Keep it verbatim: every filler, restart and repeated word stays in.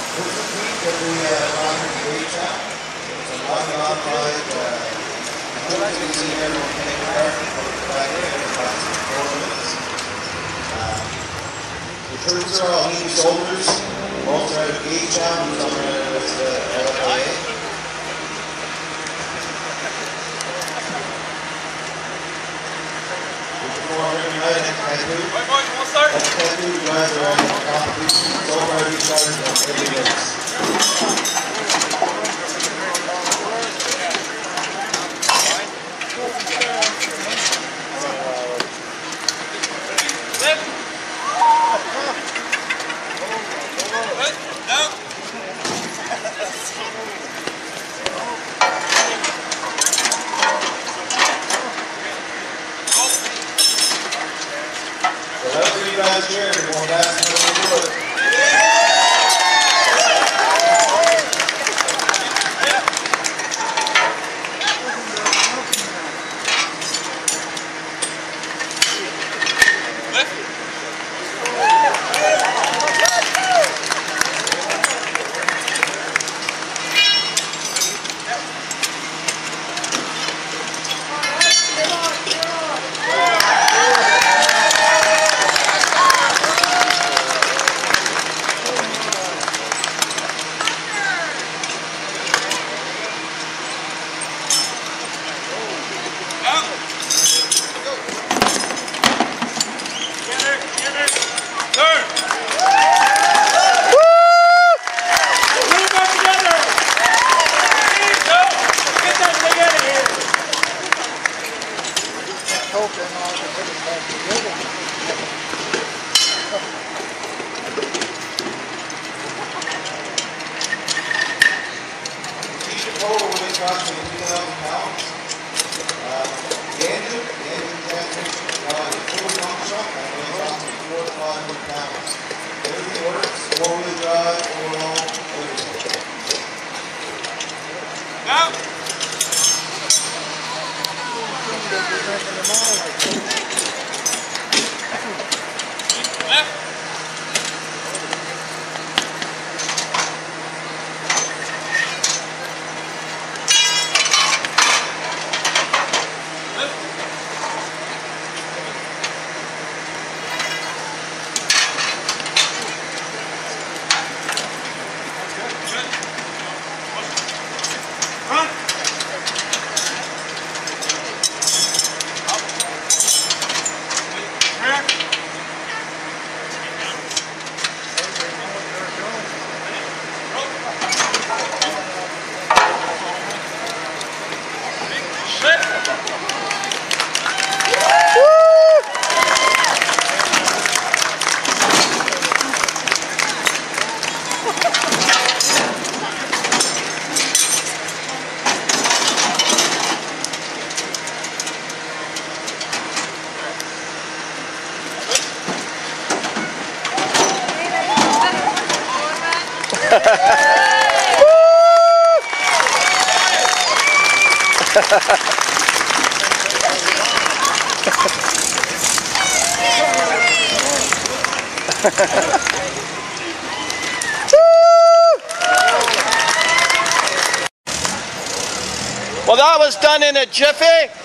that we uh, run the gauge out. It's a non-modified, uh, you can see here we'll take the carton, put it back in, and about four minutes. Uh, the tools are all knee shoulders, both are out of gauge out, and some are out of L F I A. Right, boys, we'll start. That's the two guys are in competition. So far, these guys are thirty minutes. Lift. Lift. Down. Whatever you guys hear, you're going to ask me to do it. Total with this approximately two thousand pounds. Uh, the engine, the engine transmission, uh, the full function, and it weighs approximately four to five hundred pounds. Everything works, four-wheel drive, overall, everything. Down. Left. Well, that was done in a jiffy.